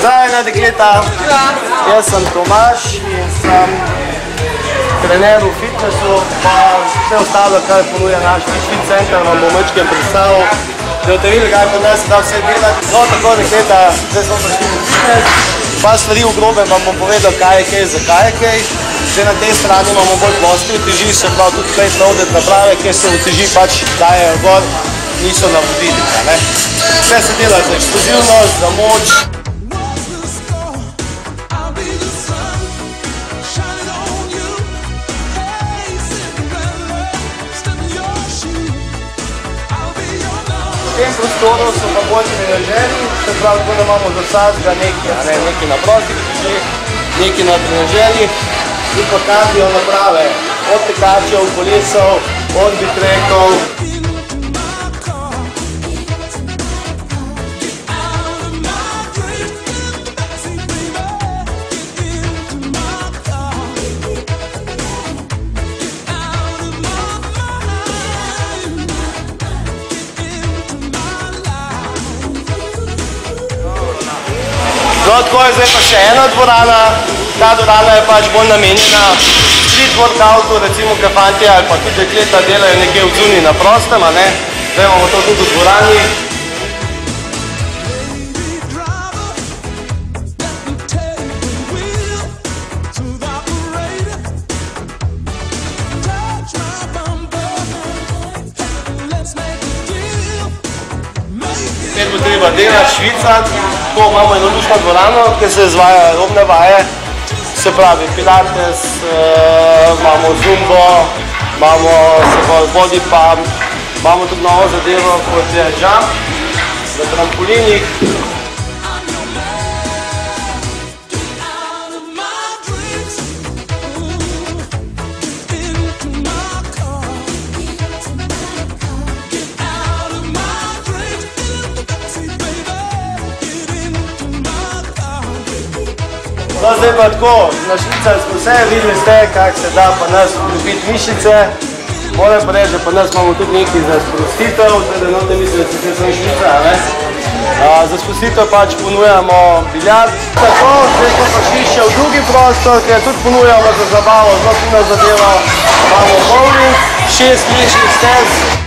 Pozdravljena dekleta, jaz sem Tomaž in sem trener v fitnessu, pa vse ostalo, kar ponuja naš fit center, vam bom večkrat predstavil, da boste videli, kaj pa nas da vse delati. No, tako dekleta, zdaj smo prišli v fitness, pa stvari v grobem vam bom povedal, kaj je kaj, zakaj je kaj. Zdaj na tej strani imamo bolj ploske uteži, se pravi tudi plate loaded naprave, kjer se uteži pač dajejo gor, niso navodili. Vse se dela za eksplozivnost, za moč. V tem prostoru so pa bolj trenažeri, se pravi, tako da imamo za vsakega nekaj na prostih utežih, nekaj na trenažerjih in pa kardio naprave, od tekačev, kolesov, od bitrekov. No, tako je zdaj pa še ena dvorana. Ta dvorana je pač bolj namenjena street workoutu, recimo kaj fantje ali pa tudi dekleta delajo nekje v zunji na prostem, zdaj imamo to tudi v dvorani. Spet bo treba delati, švicati. Tako imamo eno lušno dvorano, kjer se izvaja aerobne vaje, se pravi pilates, imamo zumbo, imamo body pump, imamo tudi novo zadevo, kot je jump na trampolinih. No, zdaj pa tako, na švicah smo vse, videli ste, kako se da pa nas ukrepiti mišice. Moram pa reči, da pa nas imamo tudi nekaj za sprostitev, teda note mislim, da se vse sem švica, Za sprostitev pač ponujamo biljard. Tako, zdaj smo pa šli še v drugi prostor, kjer tudi ponujamo za zabavo, zelo fino zadevo. Imamo bowling, 6 mlečnih stez.